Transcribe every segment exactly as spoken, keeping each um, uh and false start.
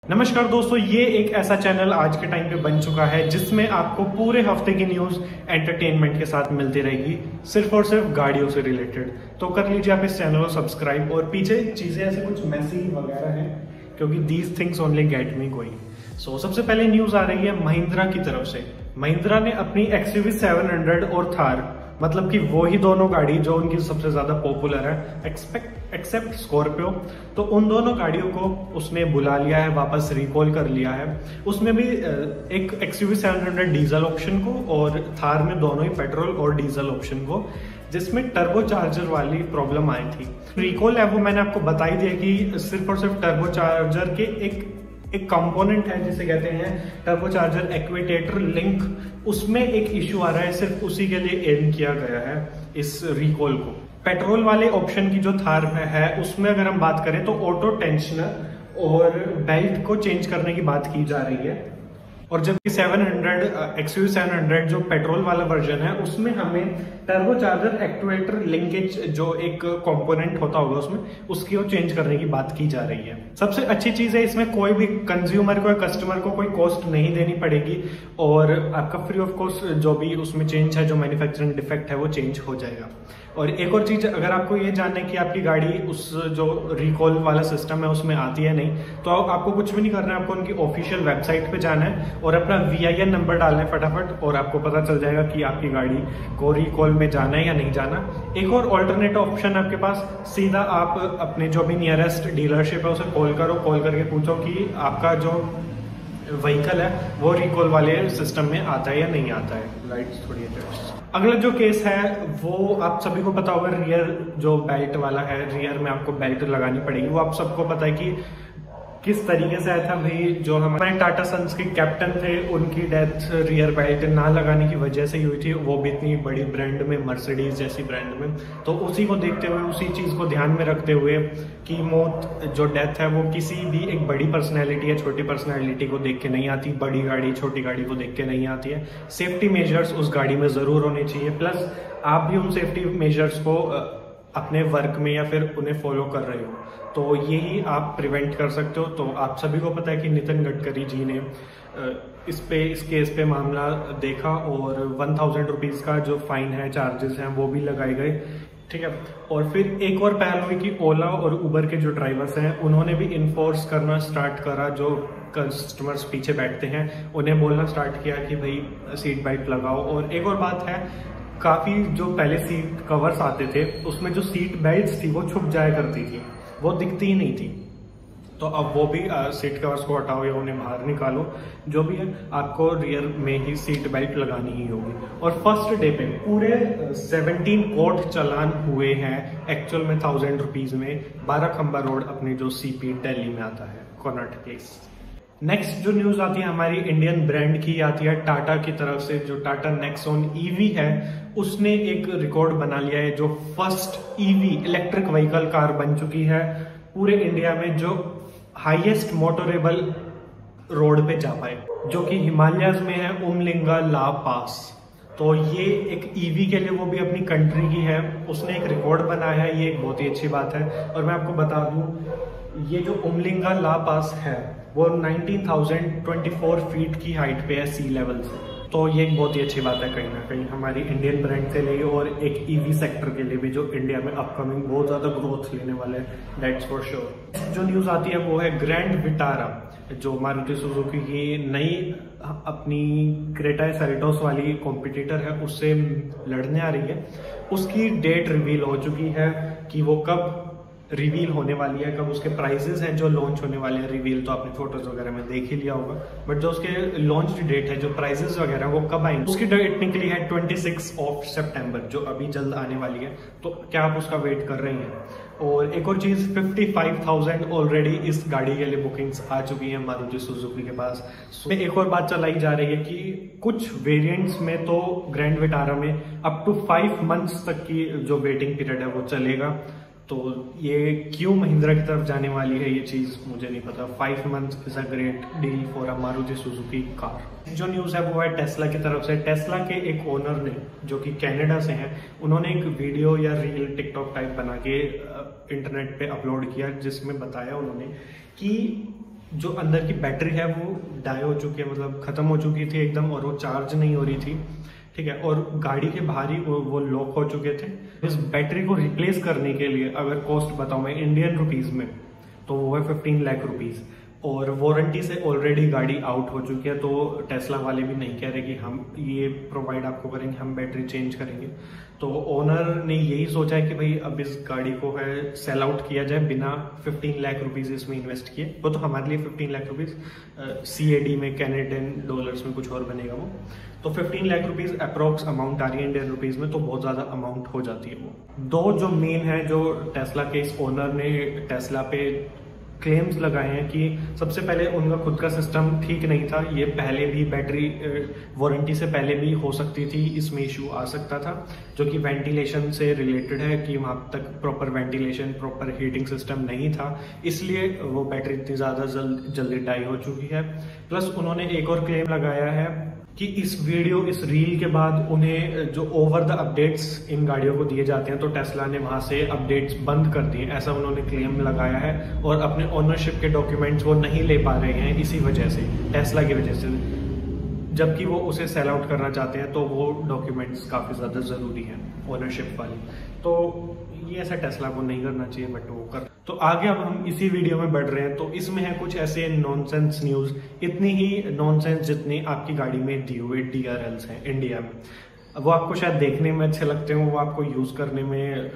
नमस्कार दोस्तों, ये एक ऐसा चैनल आज के टाइम पे बन चुका है जिसमें आपको पूरे हफ्ते की न्यूज एंटरटेनमेंट के साथ मिलती रहेगी, सिर्फ और सिर्फ गाड़ियों से रिलेटेड। तो कर लीजिए आप इस चैनल को सब्सक्राइब। और पीछे चीजें ऐसे कुछ मैसी वगैरह हैं क्योंकि these things only get me going. So सबसे पहले न्यूज आ रही है महिंद्रा की तरफ से। महिंद्रा ने अपनी एक्सयूवी सेवन हंड्रेड और थार, मतलब कि वो ही दोनों गाड़ी जो उनकी सबसे ज्यादा पॉपुलर है एक्सपेक्ट एक्सेप्ट स्कॉर्पियो, तो उन दोनों गाड़ियों को उसने बुला लिया है, वापस रिकॉल कर लिया है। उसमें भी एक XUV seven hundred diesel option को और थार में दोनों ही पेट्रोल और डीजल ऑप्शन को, जिसमें टर्बो चार्जर वाली प्रॉब्लम आई थी। रिकॉल है वो मैंने आपको बता ही दिया कि सिर्फ और सिर्फ टर्बो चार्जर के एक एक कंपोनेंट है जिसे कहते हैं टर्बो चार्जर एक्वेटेटर लिंक, उसमें एक इश्यू आ रहा है, सिर्फ उसी के लिए एम किया गया है इस रिकॉल को। पेट्रोल वाले ऑप्शन की जो थार में है उसमें अगर हम बात करें तो ऑटो टेंशनर और बेल्ट को चेंज करने की बात की जा रही है। और जबकि seven hundred XUV seven hundred जो पेट्रोल वाला वर्जन है उसमें हमें टर्बो चार्जर एक्चुएटर लिंकेज जो एक कंपोनेंट होता होगा उसमें, उसकी वो चेंज करने की बात की जा रही है। सबसे अच्छी चीज है इसमें कोई भी कंज्यूमर को, कस्टमर को कोई कॉस्ट नहीं देनी पड़ेगी और आपका फ्री ऑफ कॉस्ट जो भी उसमें चेंज है, जो मैन्युफैक्चरिंग डिफेक्ट है वो चेंज हो जाएगा। और एक और चीज, अगर आपको ये जानना है कि आपकी गाड़ी उस जो रिकॉल वाला सिस्टम है उसमें आती है नहीं, तो आपको कुछ भी नहीं करना है, आपको उनकी ऑफिशियल वेबसाइट पे जाना है और अपना वी आई एन नंबर डालना है फटाफट, और आपको पता चल जाएगा कि आपकी गाड़ी को रिकॉल में जाना है या नहीं जाना। एक और ऑल्टरनेट ऑप्शन आपके पास, सीधा आप अपने जो भी नियरेस्ट डीलरशिप है उसे कॉल करो, कॉल करके पूछो कि आपका जो व्हीकल है वो रिकॉल वाले सिस्टम में आता है या नहीं आता है। लाइट्स थोड़ी है। अगला जो केस है वो आप सभी को पता होगा, रियर जो बेल्ट वाला है, रियर में आपको बेल्ट लगानी पड़ेगी। वो आप सबको पता है कि किस तरीके से आया था भाई। जो हमारे टाटा सन्स के कैप्टन थे उनकी डेथ रियर बेल्ट ना लगाने की वजह से ही हुई थी, वो भी इतनी बड़ी ब्रांड में, मर्सिडीज जैसी ब्रांड में। तो उसी को देखते हुए, उसी चीज को ध्यान में रखते हुए कि मौत जो डेथ है वो किसी भी एक बड़ी पर्सनैलिटी या छोटी पर्सनैलिटी को देख के नहीं आती, बड़ी गाड़ी छोटी गाड़ी को देख के नहीं आती है। सेफ्टी मेजर्स उस गाड़ी में जरूर होने चाहिए, प्लस आप भी उन सेफ्टी मेजर्स को अपने वर्क में या फिर उन्हें फॉलो कर रहे हो, तो यही आप प्रिवेंट कर सकते हो। तो आप सभी को पता है कि नितिन गडकरी जी ने इस पे इस केस पे मामला देखा और वन थाउजेंड रुपीज का जो फाइन है, चार्जेस हैं, वो भी लगाए गए, ठीक है। और फिर एक और पहल हुई कि ओला और उबर के जो ड्राइवर्स हैं उन्होंने भी इन्फोर्स करना स्टार्ट करा। जो कस्टमर्स पीछे बैठते हैं उन्हें बोलना स्टार्ट किया कि भाई सीट बेल्ट लगाओ। और एक और बात है, काफी जो पहले सीट कवर्स आते थे उसमें जो सीट बेल्ट्स थी वो छुप जाया करती थी, वो दिखती ही नहीं थी। तो अब वो भी आ, सीट कवर्स को हटाओ या उन्हें बाहर निकालो, जो भी है आपको रियर में ही सीट बेल्ट लगानी ही होगी। और फर्स्ट डे पे पूरे सेवनटीन कोर्ट चालान हुए हैं एक्चुअल में थाउजेंड रुपीज में, बारह खंबा रोड अपने जो सीपी दिल्ली में आता है, कॉनॉट प्लेस। नेक्स्ट जो न्यूज आती है हमारी इंडियन ब्रांड की आती है टाटा की तरफ से। जो टाटा नेक्सॉन ईवी है उसने एक रिकॉर्ड बना लिया है, जो first EV electric vehicle car बन चुकी है पूरे इंडिया में, जो हाईएस्ट मोटरेबल रोड पे जा पाए, जो कि हिमालयस में है, उमलिंगा ला पास। तो ये एक ईवी के लिए, वो भी अपनी कंट्री की है, उसने एक रिकॉर्ड बनाया है, ये एक बहुत ही अच्छी बात है। और मैं आपको बता दूं, ये जो उमलिंगा ला पास है वो nineteen thousand twenty four feet की हाइट पे है सी लेवल से। तो ये एक बहुत ही अच्छी बात है कहीं ना कहीं हमारी इंडियन ब्रांड के लिए और एक ईवी सेक्टर के लिए भी, जो इंडिया में अपकमिंग बहुत ज्यादा ग्रोथ लेने वाले हैं, दैट्स फॉर श्योर। जो न्यूज आती है वो है ग्रैंड विटारा, जो मारुति सुजुकी की नई अपनी क्रेटा सेल्टोस वाली कॉम्पिटिटर है उससे लड़ने आ रही है। उसकी डेट रिवील हो चुकी है कि वो कब रिवील होने वाली है, कब उसके प्राइजेस हैं जो लॉन्च होने वाले हैं। रिवील तो आपने फोटोज वगैरह में देख ही लिया होगा, बट जो उसके लॉन्च डेट है, जो प्राइजेस वगैरह वो कब आएंगे, उसकी डेट निकली है ट्वेंटी सिक्स ऑफ सितंबर, जो अभी जल्द आने वाली है। तो क्या आप उसका वेट कर रहे हैं? और एक और चीज, फिफ्टी फाइव थाउजेंड ऑलरेडी इस गाड़ी के लिए बुकिंग्स आ चुकी हैं मारुति सुजुकी के पास। so, एक और बात चलाई जा रही है कि कुछ वेरिएंट्स में तो ग्रैंड विटारा में अप टू फाइव मंथ्स तक की जो वेटिंग पीरियड है वो चलेगा। तो ये क्यों महिंद्रा की तरफ जाने वाली है ये चीज मुझे नहीं पता। Five months is a great deal for a Maruti Suzuki car. जो न्यूज है वो है टेस्ला की तरफ से। टेस्ला के एक ओनर ने, जो कि कनाडा से हैं, उन्होंने एक वीडियो या रील टिकटॉक टाइप बना के इंटरनेट पे अपलोड किया, जिसमें बताया उन्होंने कि जो अंदर की बैटरी है वो डाई हो चुकी है, मतलब खत्म हो चुकी थी एकदम, और वो चार्ज नहीं हो रही थी, ठीक है। और गाड़ी के बाहर ही वो, वो लॉक हो चुके थे। इस बैटरी को रिप्लेस करने के लिए अगर कॉस्ट बताऊं मैं इंडियन रुपीज में, तो वो है फिफ्टीन लाख रुपीज, और वारंटी से ऑलरेडी गाड़ी आउट हो चुकी है। तो टेस्ला वाले भी नहीं कह रहे कि हम ये प्रोवाइड आपको करेंगे, हम बैटरी चेंज करेंगे। तो ओनर ने यही सोचा है कि भाई अब इस गाड़ी को है सेल आउट किया जाए बिना फिफ्टीन लाख रुपीज इसमें इन्वेस्ट किए। वो तो हमारे लिए fifteen lakh rupees C A D में कैनेडियन डॉलर्स में कुछ और बनेगा वो। तो fifteen lakh rupees approx amount आ रही है इंडियन रुपीज में, तो बहुत ज्यादा अमाउंट हो जाती है वो। दो जो मेन है जो टेस्ला के इस ओनर ने टेस्ला पे क्लेम्स लगाए हैं कि सबसे पहले उनका खुद का सिस्टम ठीक नहीं था। ये पहले भी बैटरी वारंटी से पहले भी हो सकती थी, इसमें इशू आ सकता था, जो कि वेंटिलेशन से रिलेटेड है कि वहां तक proper ventilation, proper heating system नहीं था, इसलिए वो बैटरी इतनी ज्यादा जल्द जल्दी डाई हो चुकी है। प्लस उन्होंने एक और क्लेम लगाया है कि इस वीडियो इस रील के बाद उन्हें जो ओवर द अपडेट्स इन गाड़ियों को दिए जाते हैं, तो टेस्ला ने वहां से अपडेट्स बंद कर दिए, ऐसा उन्होंने क्लेम लगाया है। और अपने ओनरशिप के डॉक्यूमेंट्स वो नहीं ले पा रहे हैं इसी वजह से, टेस्ला की वजह से, जबकि वो उसे सेल आउट करना चाहते हैं। तो वो डॉक्यूमेंट्स काफी ज्यादा जरूरी हैं ओनरशिप वाली। तो ये ऐसा टेस्ला को नहीं करना चाहिए, बट वो कर। तो आगे अब हम इसी वीडियो में बढ़ रहे हैं। तो इसमें है कुछ ऐसे नॉनसेंस न्यूज, इतनी ही नॉनसेंस जितनी आपकी गाड़ी में दिए हुए डी आर एल्स हैं इंडिया में। वो आपको शायद देखने में अच्छे लगते हो, वो आपको यूज करने में,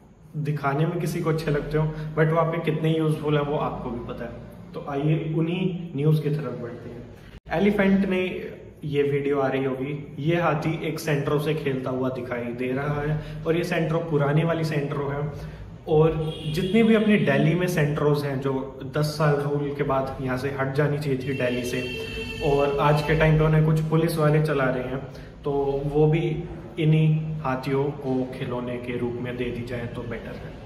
दिखाने में किसी को अच्छे लगते हो, बट वो आपके कितने यूजफुल है वो आपको भी पता है। तो आइए उन्हीं न्यूज की तरफ बढ़ते हैं। एलिफेंट ने ये वीडियो आ रही होगी, ये हाथी एक सेंट्रो से खेलता हुआ दिखाई दे रहा है, और ये सेंट्रो पुरानी वाली सेंट्रो है। और जितनी भी अपनी दिल्ली में सेंट्रोज हैं जो दस साल रूल के बाद यहाँ से हट जानी चाहिए थी दिल्ली से, और आज के टाइम पे उन्हें कुछ पुलिस वाले चला रहे हैं, तो वो भी इन्हीं हाथियों को खिलौने के रूप में दे दी जाए तो बेटर है।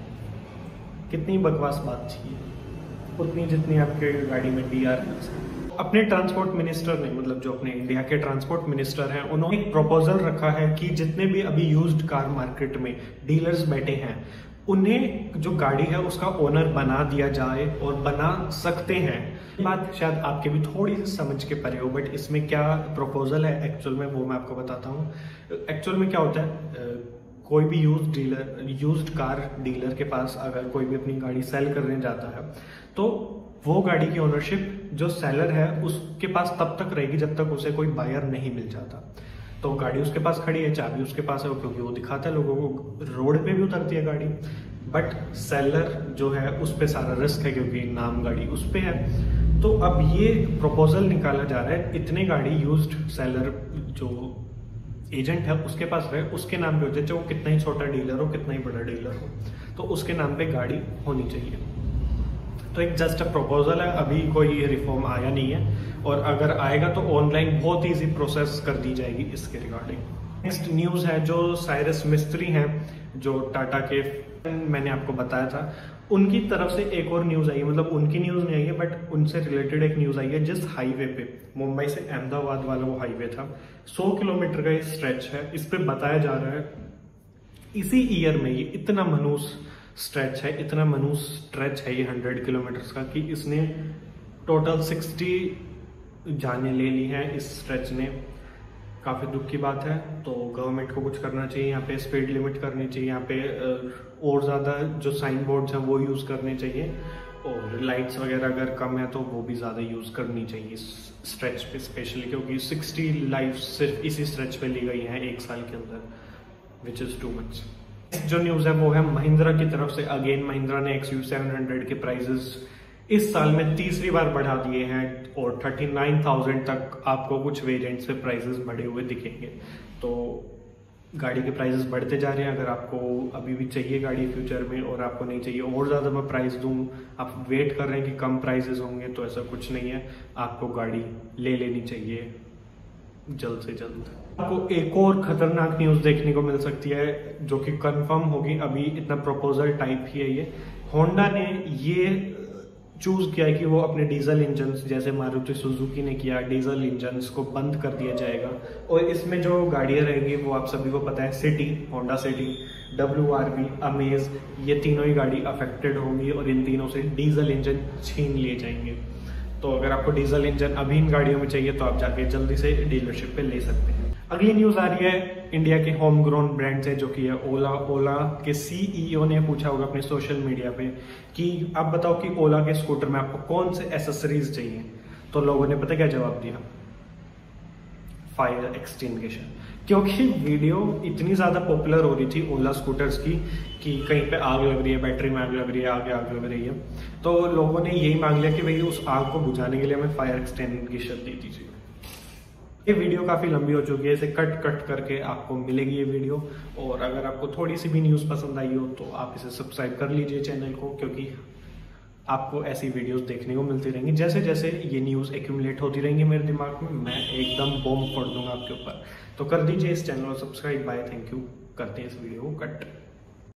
कितनी बकवास बात थी, उतनी जितनी आपके गाड़ी में डी आर एल्स है। अपने ट्रांसपोर्ट मिनिस्टर ने, मतलब जो अपने इंडिया के ट्रांसपोर्ट मिनिस्टर हैं, उन्होंने एक प्रपोजल रखा है कि जितने भी अभी यूज्ड कार मार्केट में डीलर्स बैठे हैं, उन्हें जो गाड़ी है उसका ओनर बना दिया जाए, और बना सकते हैं। ये बात शायद आपके भी थोड़ी सी समझ के परे हो, बट इसमें क्या प्रपोजल है एक्चुअल में वो मैं आपको बताता हूँ। एक्चुअल में क्या होता है, कोई भी use dealer used car dealer के पास अगर कोई भी अपनी गाड़ी सेल करने जाता है, तो वो गाड़ी की ओनरशिप जो सेलर है उसके पास तब तक रहेगी जब तक उसे कोई बायर नहीं मिल जाता। तो गाड़ी उसके पास खड़ी है, चाबी उसके पास है, क्योंकि वो दिखाता है लोगों को, रोड पे भी उतरती है गाड़ी, बट सेलर जो है उस पे सारा रिस्क है क्योंकि नाम गाड़ी उस पे है। तो अब ये प्रपोजल निकाला जा रहा है, इतने गाड़ी यूज्ड सेलर जो एजेंट है उसके पास रहे, उसके नाम पे हो जाए, चाहे वो कितना ही छोटा डीलर हो, कितना ही बड़ा डीलर हो, तो उसके नाम पे गाड़ी होनी चाहिए। तो एक जस्ट अ प्रपोजल है, अभी कोई रिफॉर्म आया नहीं है, और अगर आएगा तो ऑनलाइन बहुत इजी प्रोसेस कर दी जाएगी इसके रिगार्डिंग। नेक्स्ट न्यूज है जो साइरस मिस्त्री हैं, जो टाटा के, मैंने आपको बताया था, उनकी तरफ से एक और न्यूज आई है, मतलब उनकी न्यूज नहीं आई है बट उनसे रिलेटेड एक न्यूज आई है। जिस हाईवे पे, मुंबई से अहमदाबाद वाला वो हाईवे था, सौ किलोमीटर का ये स्ट्रेच है, इस पे बताया जा रहा है इसी ईयर में ये इतना मनूस स्ट्रेच है, इतना मनूस स्ट्रेच है ये हंड्रेड किलोमीटर का, कि इसने टोटल सिक्सटी जाने ले ली हैं इस स्ट्रेच ने। काफ़ी दुख की बात है। तो गवर्नमेंट को कुछ करना चाहिए, यहाँ पे स्पीड लिमिट करनी चाहिए, यहाँ पे और ज़्यादा जो साइन बोर्ड्स हैं वो यूज़ करने चाहिए, और लाइट्स वगैरह अगर कम है तो वो भी ज़्यादा यूज़ करनी चाहिए इस स्ट्रेच पे स्पेशली, क्योंकि सिक्सटी लाइफ सिर्फ इसी स्ट्रेच पे ली गई हैं एक साल के अंदर, विच इज़ टू मच। जो न्यूज़ है वो है महिंद्रा की तरफ से। अगेन महिंद्रा ने एक्स यू सेवन हंड्रेड के प्राइजेस इस साल में तीसरी बार बढ़ा दिए हैं, और थर्टी नाइन थाउजेंड तक आपको कुछ वेरिएंट्स पे प्राइजेस बढ़े हुए दिखेंगे। तो गाड़ी के प्राइजेस बढ़ते जा रहे हैं। अगर आपको अभी भी चाहिए गाड़ी फ्यूचर में और आपको नहीं चाहिए और ज़्यादा मैं प्राइस दूं, आप वेट कर रहे हैं कि कम प्राइजेस होंगे, तो ऐसा कुछ नहीं है, आपको गाड़ी ले लेनी चाहिए जल्द से जल्द। आपको एक और खतरनाक न्यूज़ देखने को मिल सकती है जो कि कंफर्म होगी, अभी इतना प्रपोजल टाइप ही है ये। होंडा ने ये चूज किया है कि वो अपने डीजल इंजन्स, जैसे मारुति सुजुकी ने किया, डीजल इंजन्स को बंद कर दिया जाएगा, और इसमें जो गाड़ियां रहेंगी वो आप सभी को पता है, City, Honda City, W R V, Amaze, ये तीनों ही गाड़ी अफेक्टेड होंगी और इन तीनों से डीजल इंजन छीन लिए जाएंगे। तो अगर आपको डीजल इंजन अभी इन गाड़ियों में चाहिए तो आप जाके जल्दी से डीलरशिप पे ले सकते हैं। अगली न्यूज आ रही है इंडिया के होम ग्रोन ब्रांड से, जो कि है ओला। ओला के सीईओ ने पूछा होगा अपने सोशल मीडिया पे कि आप बताओ कि ओला के स्कूटर में आपको कौन से एसेसरीज चाहिए। तो लोगों ने पता क्या जवाब दिया? Fire extinguisher. क्योंकि वीडियो इतनी ज्यादा पॉपुलर हो रही थी ओला स्कूटर्स की कि कहीं पे आग लग रही है, बैटरी में आग लग रही है, आगे आग लग रही है, तो लोगों ने यही मांग लिया कि भाई उस आग को बुझाने के लिए हमें फायर एक्सटिंग्विशर दे दीजिए। ये वीडियो काफी लंबी हो चुकी है, इसे कट कट करके आपको मिलेगी ये वीडियो। और अगर आपको थोड़ी सी भी न्यूज पसंद आई हो तो आप इसे सब्सक्राइब कर लीजिए चैनल को, क्योंकि आपको ऐसी वीडियोस देखने को मिलती रहेंगी। जैसे जैसे ये न्यूज़ एक्यूमुलेट होती रहेंगी मेरे दिमाग में, मैं एकदम बॉम्ब फोड़ दूंगा आपके ऊपर। तो कर दीजिए इस चैनल को सब्सक्राइब। Bye, thank you. करते हैं इस वीडियो को कट।